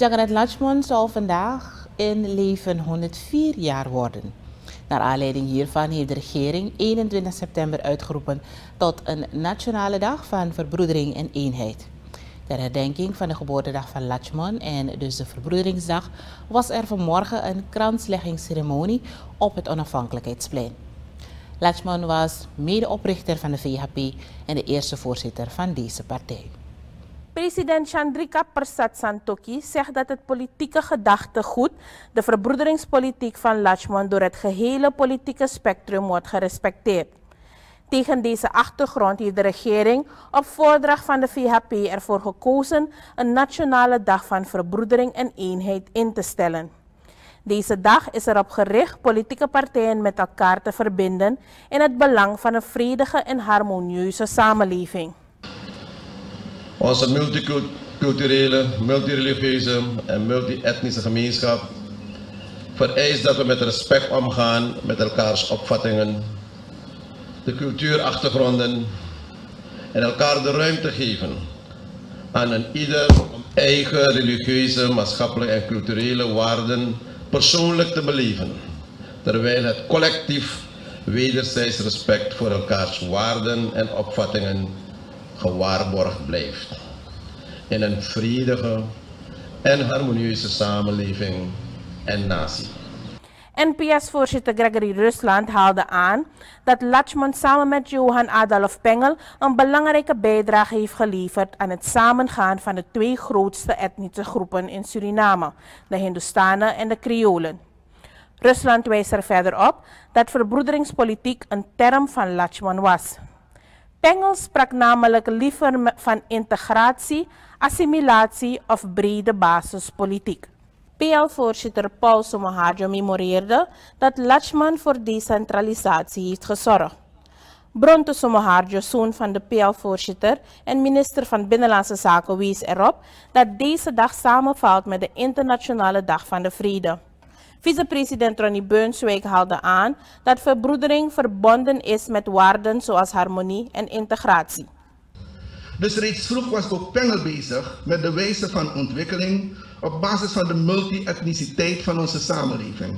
Jagannath Lakshman zal vandaag in leven 104 jaar worden. Naar aanleiding hiervan heeft de regering 21 september uitgeroepen tot een nationale dag van verbroedering en eenheid. Ter herdenking van de geboortedag van Lakshman en dus de verbroederingsdag was er vanmorgen een kransleggingsceremonie op het Onafhankelijkheidsplein. Lakshman was medeoprichter van de VHP en de eerste voorzitter van deze partij. President Chandrika Persat Santokhi zegt dat het politieke gedachtegoed, de verbroederingspolitiek van Lakshman, door het gehele politieke spectrum wordt gerespecteerd. Tegen deze achtergrond heeft de regering op voordracht van de VHP ervoor gekozen een nationale dag van verbroedering en eenheid in te stellen. Deze dag is erop gericht politieke partijen met elkaar te verbinden in het belang van een vredige en harmonieuze samenleving. Onze multiculturele, multireligieuze en multi-etnische gemeenschap vereist dat we met respect omgaan met elkaars opvattingen, de cultuurachtergronden en elkaar de ruimte geven aan een ieder om eigen religieuze, maatschappelijke en culturele waarden persoonlijk te beleven, terwijl het collectief wederzijds respect voor elkaars waarden en opvattingen gewaarborgd blijft in een vredige en harmonieuze samenleving en natie. NPS-voorzitter Gregory Rusland haalde aan dat Lakshman samen met Johan Adolf Pengel een belangrijke bijdrage heeft geleverd aan het samengaan van de twee grootste etnische groepen in Suriname, de Hindustanen en de Creolen. Rusland wijst er verder op dat verbroederingspolitiek een term van Lakshman was. Pengel sprak namelijk liever van integratie, assimilatie of brede basispolitiek. PL-voorzitter Paul Somoharjo memoreerde dat Lakshman voor decentralisatie heeft gezorgd. Bronte Somoharjo, zoon van de PL-voorzitter en minister van Binnenlandse Zaken, wees erop dat deze dag samenvalt met de Internationale Dag van de Vrede. Vicepresident Ronnie Brunswijk haalde aan dat verbroedering verbonden is met waarden zoals harmonie en integratie. Dus reeds vroeg was ook Pengel bezig met de wijze van ontwikkeling op basis van de multi-etniciteit van onze samenleving.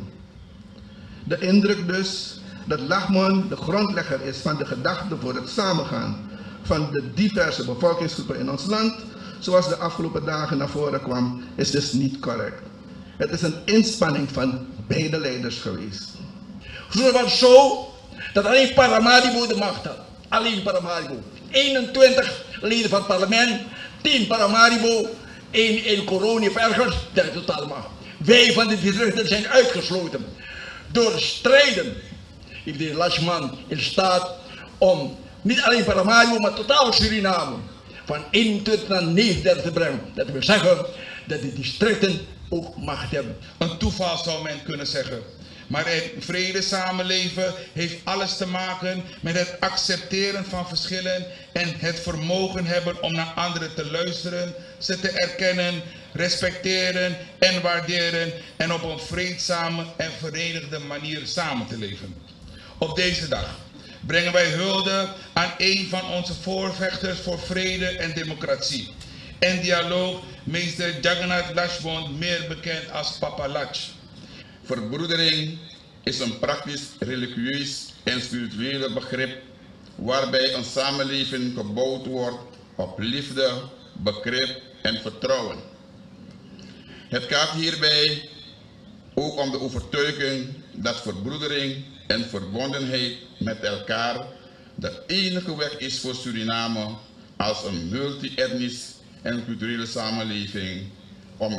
De indruk dus dat Lakshman de grondlegger is van de gedachte voor het samengaan van de diverse bevolkingsgroepen in ons land, zoals de afgelopen dagen naar voren kwam, is dus niet correct. Het is een inspanning van beide leiders geweest. Vroeger was het zo dat alleen Paramaribo de macht had. Alleen Paramaribo. 21 leden van het parlement, 10 Paramaribo, 1 El Coroni of ergens, dat is totale macht. Wij van de districten zijn uitgesloten. Door strijden heeft de Lakshman in staat om niet alleen Paramaribo, maar totaal Suriname van 21 naar 39 te brengen. Dat wil zeggen dat de districten ook macht hebben. Een toeval zou men kunnen zeggen. Maar een vrede samenleven heeft alles te maken met het accepteren van verschillen en het vermogen hebben om naar anderen te luisteren, ze te erkennen, respecteren en waarderen en op een vreedzame en verenigde manier samen te leven. Op deze dag brengen wij hulde aan een van onze voorvechters voor vrede en democratie en dialoog, meester Jagannath Lakshman, meer bekend als Papa Lach. Verbroedering is een praktisch, religieus en spiritueel begrip waarbij een samenleving gebouwd wordt op liefde, begrip en vertrouwen. Het gaat hierbij ook om de overtuiging dat verbroedering en verbondenheid met elkaar de enige weg is voor Suriname als een multi-etnisch en culturele samenleving om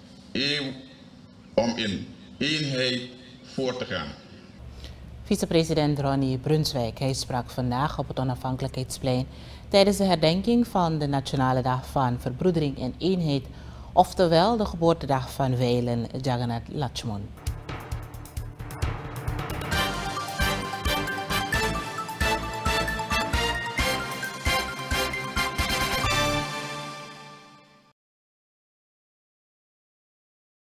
in eenheid voor te gaan. Vicepresident Ronnie Brunswijk, hij sprak vandaag op het Onafhankelijkheidsplein tijdens de herdenking van de Nationale Dag van Verbroedering en Eenheid, oftewel de geboortedag van wijlen Jagannath Lakshman.